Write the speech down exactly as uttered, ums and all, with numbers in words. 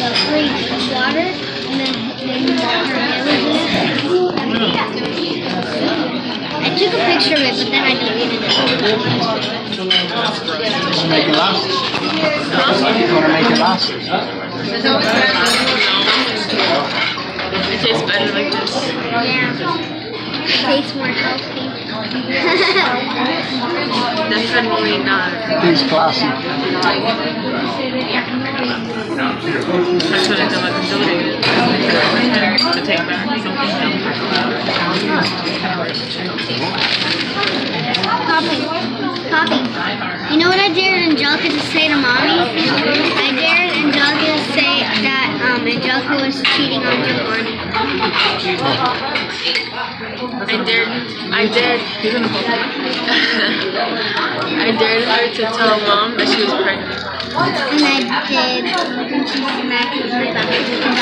the fridge water, and then then her hair was in it. I took a picture of it, but then I deleted it. Make it last. You want to make it last? It tastes better like this. Yeah. It tastes more healthy. Definitely not. It's classy. I should have done like a deleted to take back something. Poppy. Poppy. You know what I dared Angelica to say to Mommy? I dared Angelica to say that um, Angelica was cheating on Giovanni. I dared, I dared, I dared her to tell Mom that she was pregnant. And I did. And she's mad because I thought she was